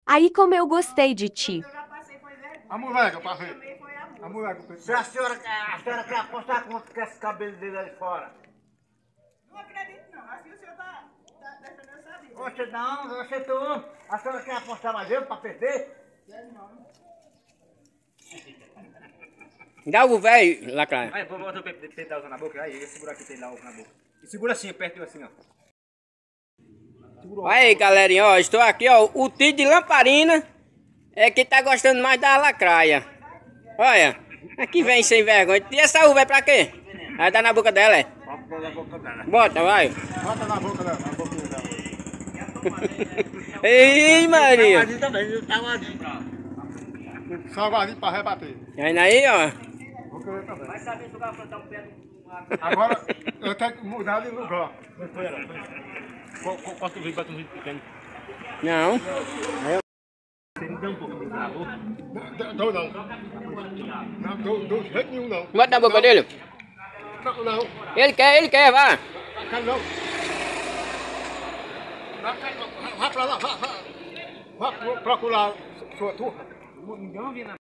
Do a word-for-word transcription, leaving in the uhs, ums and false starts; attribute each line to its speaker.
Speaker 1: Aí como eu gostei de ti.
Speaker 2: A moleque, eu passei. A moleque,
Speaker 3: Se a senhora, a senhora quer apostar quanto que esse cabelo dele ali fora?
Speaker 4: Não acredito não, assim o senhor tá, tá deixando eu saber.
Speaker 3: Oxe, não, oxe, tu. A senhora quer apostar mais eu pra perder?
Speaker 4: Quero não.
Speaker 5: Dá o velho, lacraia.
Speaker 6: Aí, bota o pedal na boca, aí, segura aqui o pedal na boca. E segura assim, perto assim, ó.
Speaker 5: Olha aí, galerinha, ó, estou aqui, ó, o tio de lamparina é que tá gostando mais da lacraia. Olha, aqui vem sem vergonha. E essa uva é pra quê? Vai dar na boca dela, é?
Speaker 3: Bota na boca dela.
Speaker 5: Bota, vai.
Speaker 2: bota na boca dela, na boca dela.
Speaker 5: Ei, Maria.
Speaker 3: Salgadinho também, salgadinho.
Speaker 2: Salgadinho pra rebater.
Speaker 5: Aí, aí, ó.
Speaker 2: Vou querer também.
Speaker 6: Vai saber se o cara plantar um pé do...
Speaker 2: Agora eu tenho que mudar de lugar.
Speaker 6: Corta o vídeo, bota um vídeo pequeno.
Speaker 5: Não.
Speaker 6: Você me dá um pouco na boca?
Speaker 2: Não, dou não. Não, dou, dou de jeito nenhum não.
Speaker 5: Bota na boca
Speaker 2: não.
Speaker 5: dele.
Speaker 2: Não, não.
Speaker 5: Ele quer, ele quer, vá.
Speaker 2: Quero não. Vá, vá pra lá, vá, vá. Vá procurar sua turma.
Speaker 6: Ninguém ouviu na